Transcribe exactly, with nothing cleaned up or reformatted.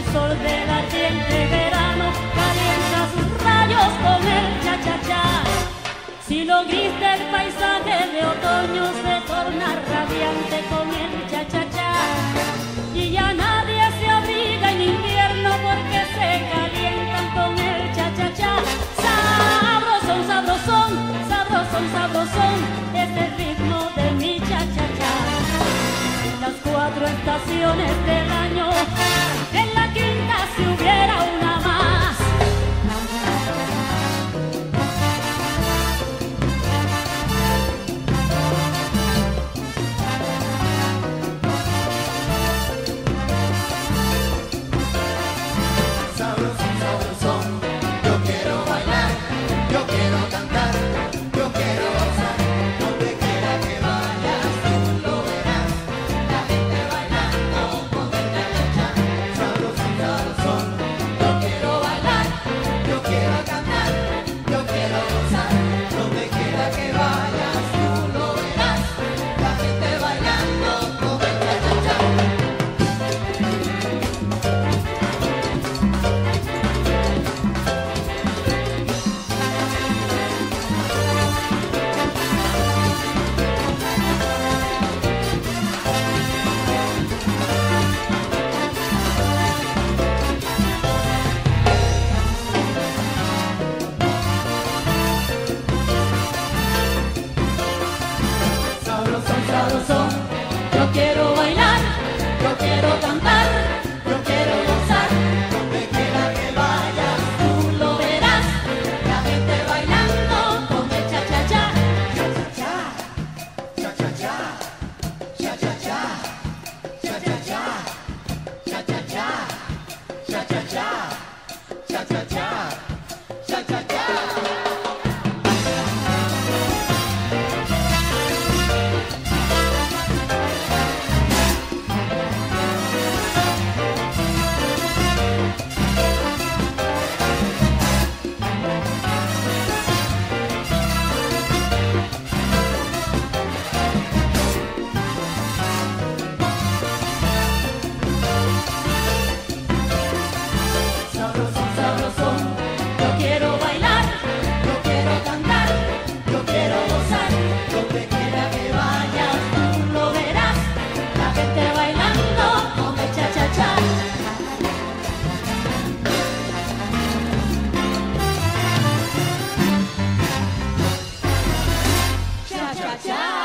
sol del ardiente verano calienta sus rayos con el cha-cha-cha. Si lo gris del paisaje de otoño se torna radiante con el cha-cha-cha. Y ya nadie se abriga en invierno porque se calientan con el cha-cha-cha. Sabrosón, sabrosón, sabrosón, sabrosón, es el ritmo de mi cha-cha-cha. En las cuatro estaciones del año, en la quinta si hubiera una más. Sabrosón, sabrosón, yo quiero bailar, yo quiero cantar, yo quiero gozar. Donde quiera que vayas, tú lo verás, la gente bailando con el cha-cha-cha. Sabrosón, sabrosón, yo quiero bailar, yo quiero cantar, yo quiero gozar. Donde quiera que vayas, tú lo verás, la gente bailando con el cha-cha-cha. Sabrosón, sabrosón, yo quiero bailar, yo quiero cantar, yo quiero gozar. Donde quiera que vayas, tú lo verás, la gente bailando con el cha-cha-cha. Cha-cha-cha, cha-cha-cha, cha-cha-cha, cha-cha-cha, cha-cha-cha, cha-cha-cha, cha-cha-cha. Sabrosón, sabrosón, yo quiero bailar, yo quiero cantar, yo quiero gozar. Donde quiera que vayas, tú lo verás, la gente bailando con el cha-cha-cha. Cha-cha-cha.